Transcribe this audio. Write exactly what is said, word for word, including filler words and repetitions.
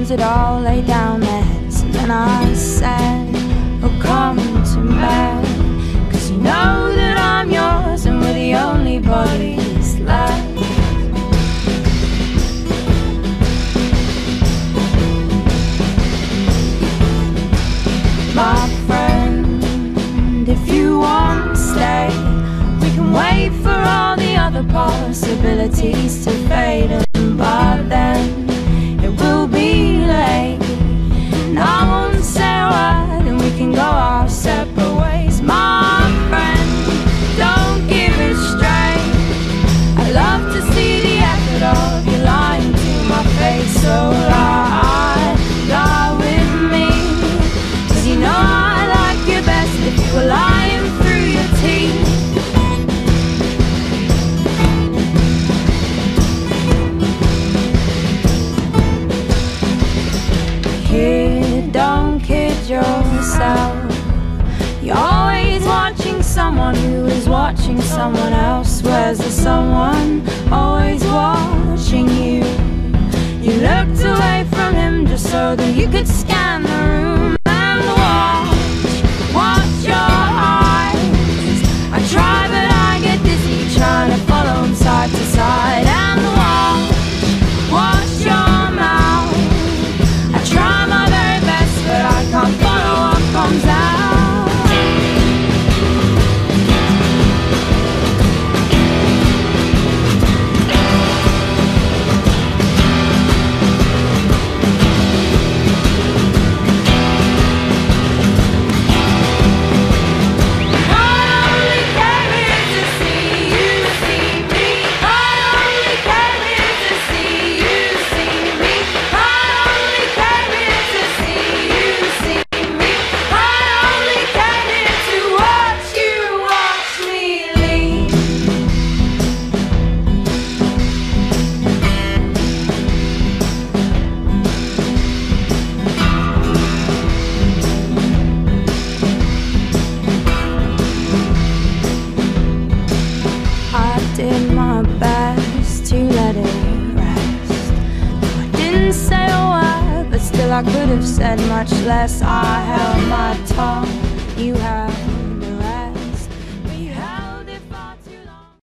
arms had all laid down their heads. And then I said, oh, come to bed, 'cause you know that I'm yours and we're the only bodies left. My friend, if you want to stay, we can wait for all the other possibilities to fade. And by then, it will be late, and I won't say a word, and we can go our separate ways. My friend, don't give it straight. I love to see the effort of you lying to my face. So lie, lie with me, 'cause you know I like you best if you were lying through your teeth. Kid, don't kid yourself. You're always watching someone who is watching someone else. Where's the someone always watching you? You looked away from him just so that you could scan the room and watch, watch your eyes. I try but I get dizzy trying to follow him side to side. And watch, watch your mouth. I try my very best but I can't follow what comes out. Did my best to let it rest. I didn't say a word, but still I could have said much less. I held my tongue, you have